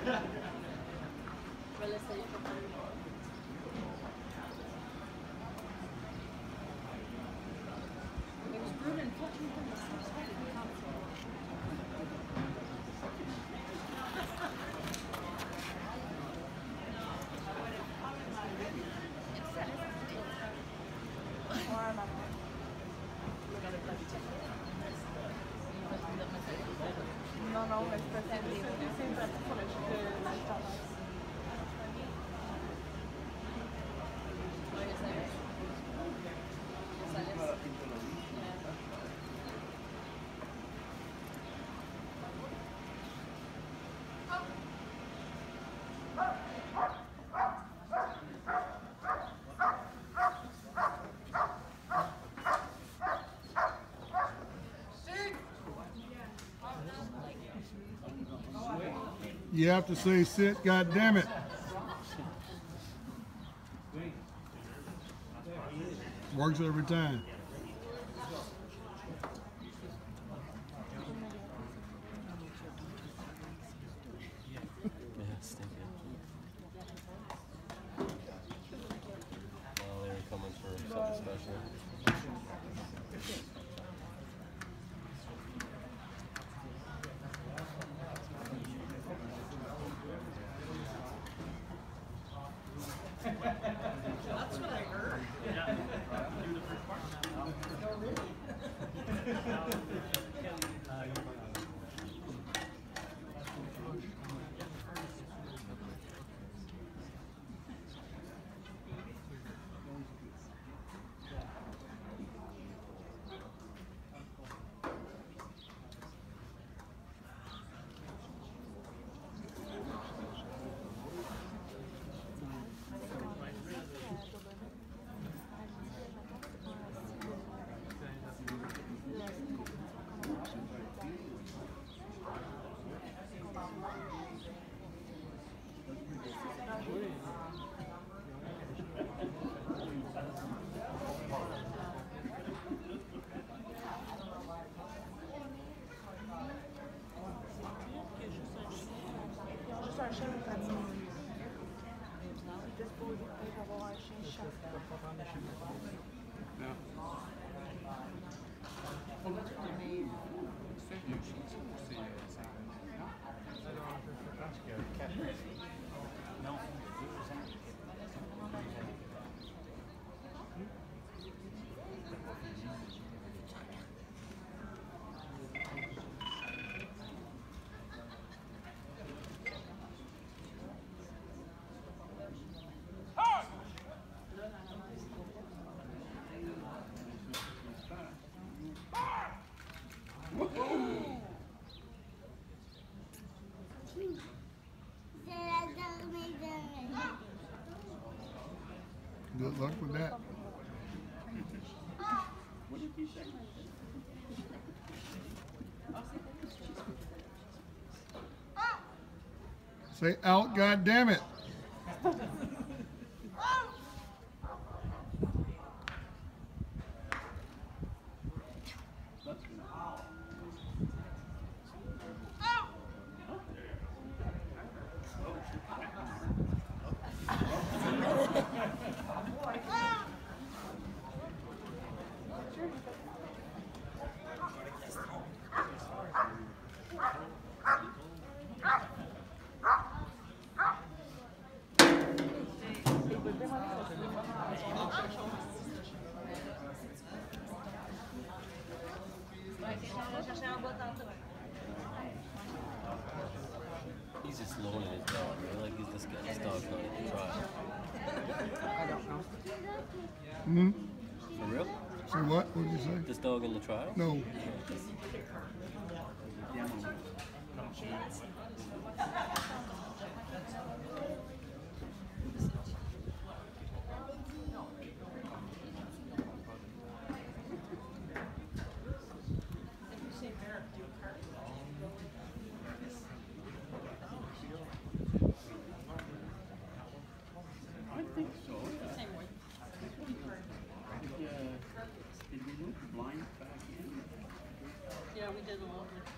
Non, non, mais c'est parce que c'est pratique pour le jeu de l'alternance. You have to say sit, God damn it. Works every time. Well, they were coming for something special. That's what I heard. Juste un chien de pratique. Juste pour avoir un chien chat. Good luck with that. What did you say? Say out, God damn it. He's just loaning his dog, man. Like he's this dog's not even trying. Hmm? For real? Say what? What did you say? This dog in the trial? No. I think so. Did we move the blinds back in? Yeah, we did a little bit.